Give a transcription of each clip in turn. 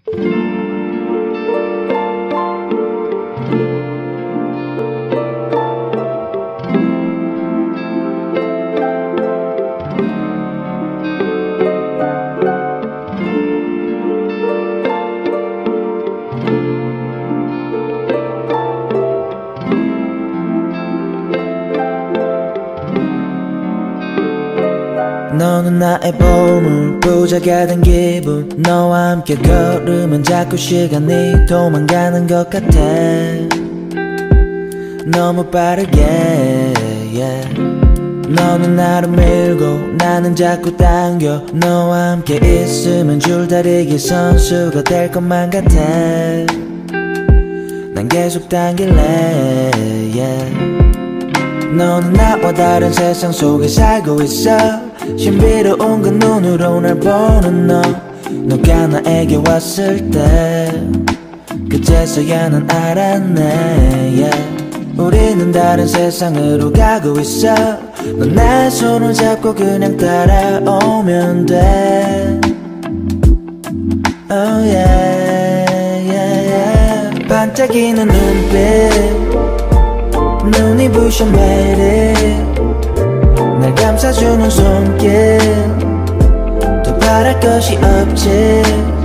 너는 나의 보물, 부자가 된 기분. 너와 함께 걸으면 자꾸 시간이 도망가는 것 같아. 너무 빠르게 yeah. 너는 나를 밀고 나는 자꾸 당겨. 너와 함께 있으면 줄다리기 선수가 될 것만 같아. 난 계속 당길래 yeah. 너는 나와 다른 세상 속에 살고 있어. 신비로운 그 눈으로 날 보는 너. 너가 나에게 왔을 때 그제서야 난 알았네 yeah. 우리는 다른 세상으로 가고 있어. 넌 나의 손을 잡고 그냥 따라오면 돼. Oh yeah, yeah, yeah. 반짝이는 눈빛, 눈이 부셔 매일 날 감싸주는 손길. 더 바랄 것이 없지.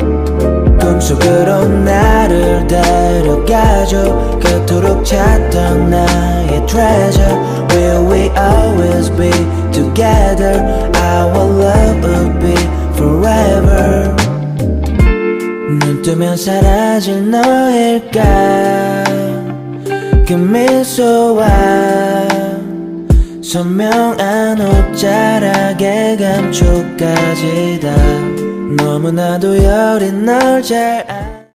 꿈속으로 나를 데려가줘. 그토록 찾던 나의 treasure. Will we always be together? Our love will be forever. 눈 뜨면 사라질 너일까. 그 미소와 선명한 옷자락의 감촉까지 다. 너무나도 여린 널 잘